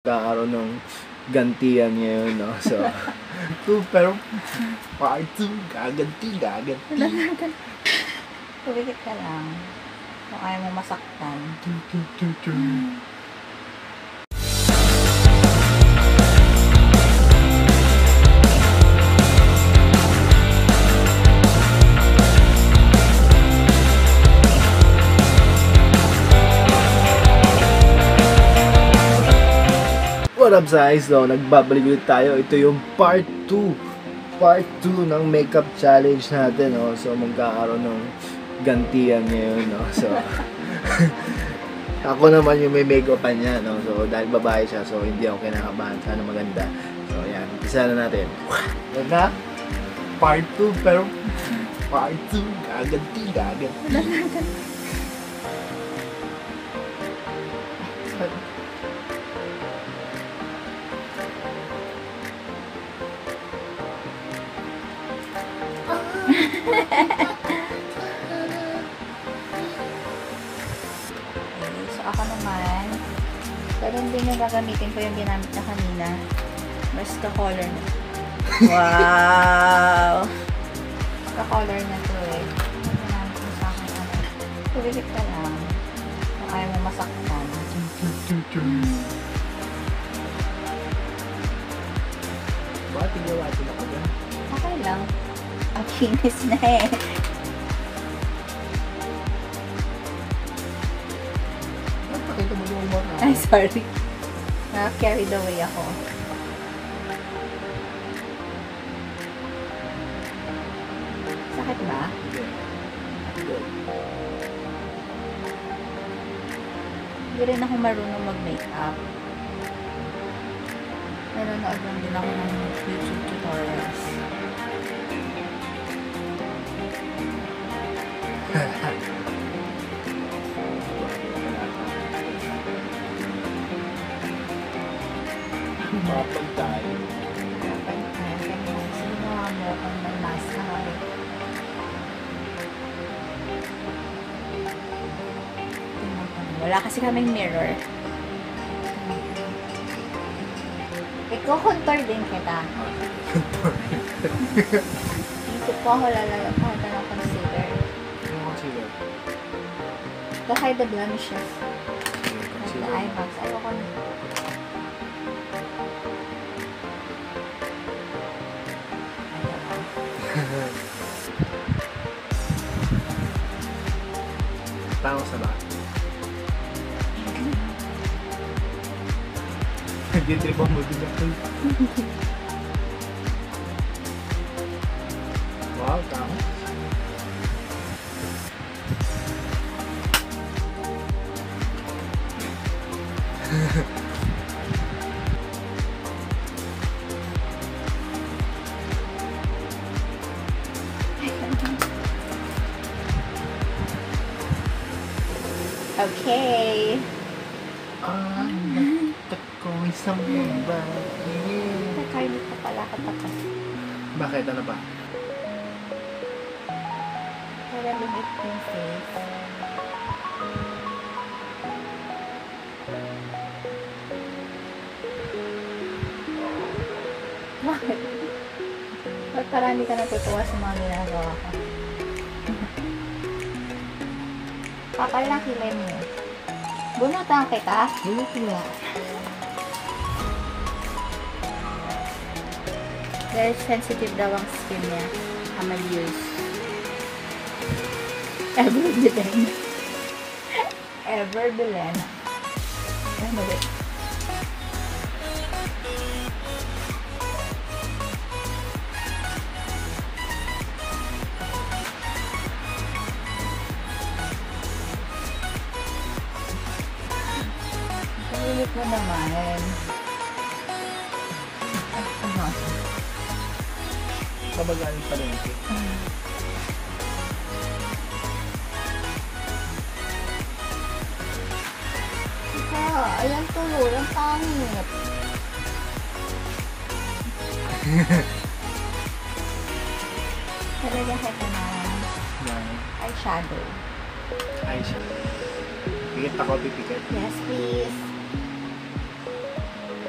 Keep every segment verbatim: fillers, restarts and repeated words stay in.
Kakaroon ng gantian ngayon, no? So, two, pero part two, gaganti, gaganti. Pumikit ka lang. Kung ayaw mo masaktan. What up guys? So, nagbabalik ulit tayo. Ito yung part two. Part two ng makeup challenge natin, no? So, magkakaroon ng gantian ngayon, no? So, ako naman yung may makeupan niya, no? So, dahil babae siya, so hindi ako kinakabahan. Sana maganda. So, yan. Isa na natin. Yan na. Part two, pero part two. Gaganti, gaganti. Okay, so ako naman, ganun din yung gagamitin ko yung ginamit na kanina. Basta color na. Wow! Basta color na to eh. Yung ginamit mo sa akin, ano, pumikit ka lang. Kung ayaw mo masaktan. Bakit tingnan ako dyan? Okay lang. Ang kinis na eh. Pakita mo yung umar na. Ay, sorry. Na-carried away ako. Sakit ba? Hindi rin ako marunong mag-makeup. Nanonood lang din ako ng YouTube tutorials. Mapag tayo. Sino mo kung may mask na ako eh. Tingnan ko. Wala kasi kaming mirror. Iko-contour din kita. Dito po ako lalagyan ko ito ng concealer. Ano concealer? To hide the blemishes. Ano Like the concealer? eye bags. Ayoko na. Tangos na ba? Nag-tripan mo din ako. Wow, tangos. Okay. Ah, natak ko isang babae. Nakarnit pa pala katakas. Bakit? Ano ba? Para lumit yung face. Bakit? Ba't parang hindi ka natutuwa sa mga ginagawa ko? Kapal na kilay mo. Bunutan kita? Bunutin mo. Very sensitive daw ang skin niya. Amalieus. Ever Belen. Ever Belen. Ano ba? Ulit mo naman. Ano? Kabagaling pa rin ito. Ika, ayan tuloy. Ang pangit. Talaga kita na eyeshadow. Eyeshadow. Pikit ako, pipikit. Yes, please.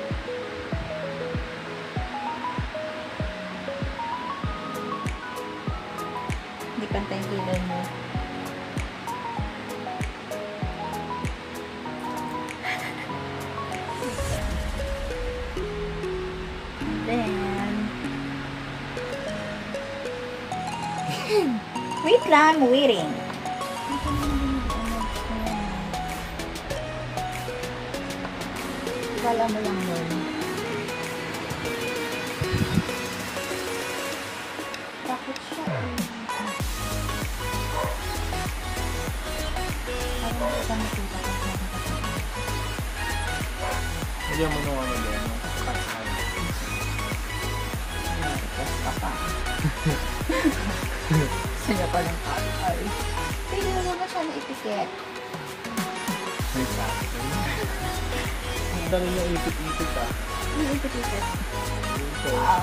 maganda yung kilay mo. Then, wait lang, waiting. Wala mo lang yun. Bakit siya? Parang hindi ka makita kung nakakatawa. Hindi mo nung ano doon, yung cut-eye. Tapos pa pa. Sanya pa ng cut-eye. Pwede mo na siya na-etiket. May sabi ko. Ang dami yung ipit-ipit ah. May etiket. Ito. Wow.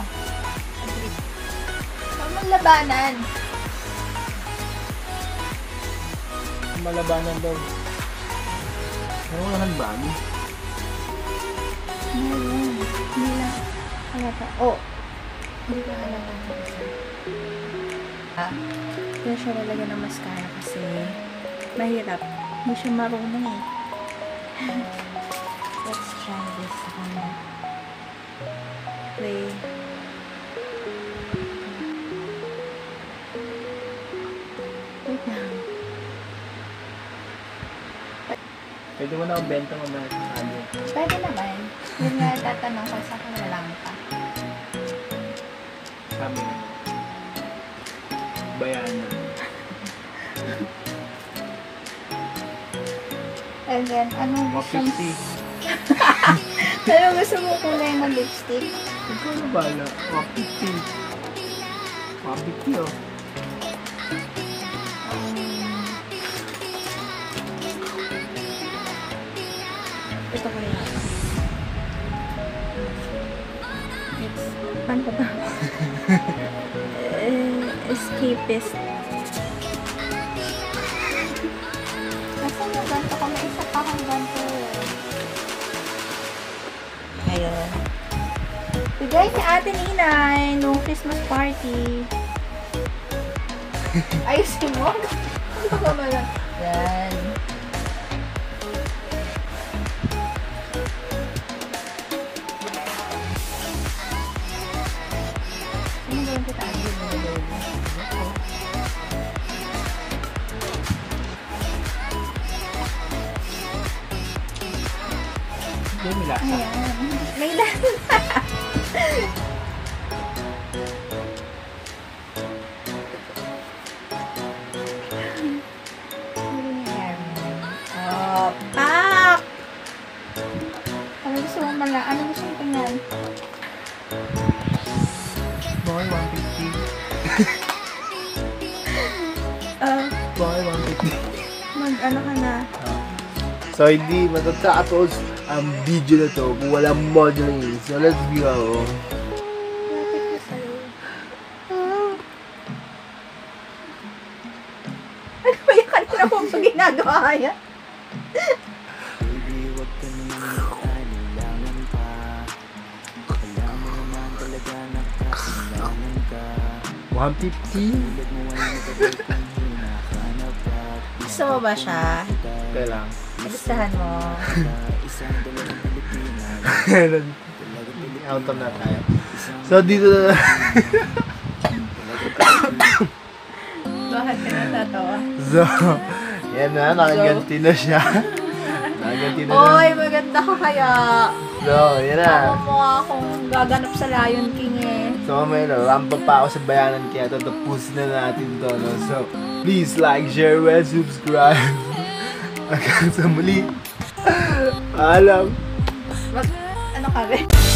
Ang labanan. Malabanan daw. Ano wala nang bani? Meron. Hindi lang. Halata. Oh. Hindi ka halata. Ah. Kaya siya lalagyan ng mascara kasi mahirap. Hindi siya marunong eh. Let's try this on. Play. Wait lang. Pwede mo na ang benta mo na ano. Pwede naman. Yun nga tatanong ko sa kanila lang pa. Sabi nga. Bayanan. And then, anong gusto one mo? fifty. Anong gusto mo kulay ng lipstick? Ikaw na bala. one fifty. one fifty oh. Um, ito ko yan. It's, paano pa ba? uh, escapist. Nasaan yung ganito ko? May isa pa akong ganito. Ayun. Bigay ni Ate Ninay nung Christmas party. Ayusin mo? Ano ka ba lang? Yan. Ano ba yung kita? Ano ba yung Hindi, may lasa. Ayan. May lasa. Oh, pak! Ano gusto mo mala? Ano gusto mo tingnan? Boy, one fifty. Ah, Boy, one fifty. mag ano ka na? So, hindi matatapos ang video na to kung walang modeling. So, let's go. Lapit ko sa'yo. Ano ba yung kanina kong pag ginagawa yan? one fifty? Gusto mo ba siya? Kaya lang. Gustahan mo? Autumn na tayo. So, dito na. Bakit ka natatawa? So, yan na. Nakaganti na siya. Nakaganti na na. Oy, maganda ka kaya. So, yan na. Ako mo akong gaganap sa Lion King eh. So, may no, rampa pa ako sa bayanan kaya tatapusin na natin to. No? So, please like, share, and subscribe. Hanggang sa muli. Paalam. Mag, ano ka rin?